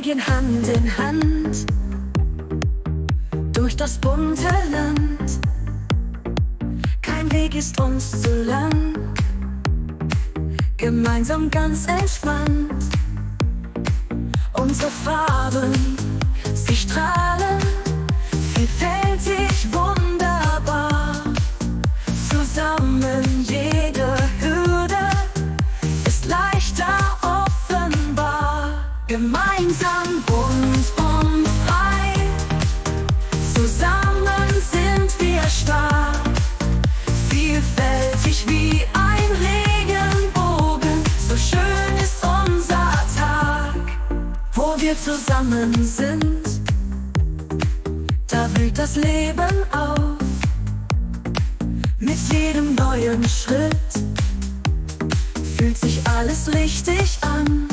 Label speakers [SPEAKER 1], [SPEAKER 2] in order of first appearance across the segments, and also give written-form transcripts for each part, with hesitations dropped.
[SPEAKER 1] gehen Hand in Hand durch das bunte Land. Kein Weg ist uns zu lang, gemeinsam ganz entspannt. Unsere Farben, sie strahlen, vielfältig, wunderbar. Zusammen jede Hürde ist leichter offenbar. Gemeinsam bunt und frei, zusammen sind wir stark. Vielfältig wie ein Regenbogen, so schön ist unser Tag. Wo wir zusammen sind, da blüht das Leben auf. Mit jedem neuen Schritt fühlt sich alles richtig an.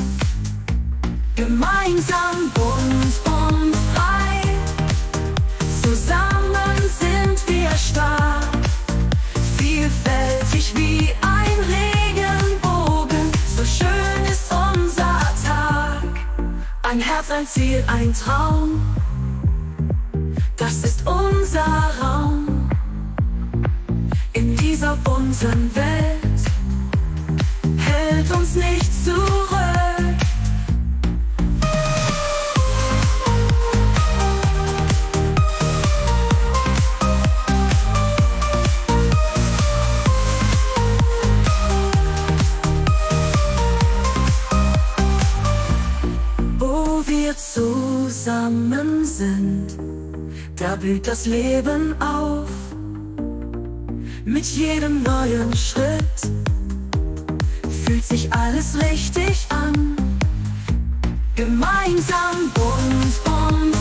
[SPEAKER 1] Gemeinsam bunt und frei, zusammen sind wir stark. Vielfältig wie ein Regenbogen, so schön ist unser Tag. Ein Herz, ein Ziel, ein Traum, das ist unser Raum. In dieser bunten Welt hält uns nichts zurück. Wo wir zusammen sind, da blüht das Leben auf. Mit jedem neuen Schritt fühlt sich alles richtig an. Gemeinsam bunt und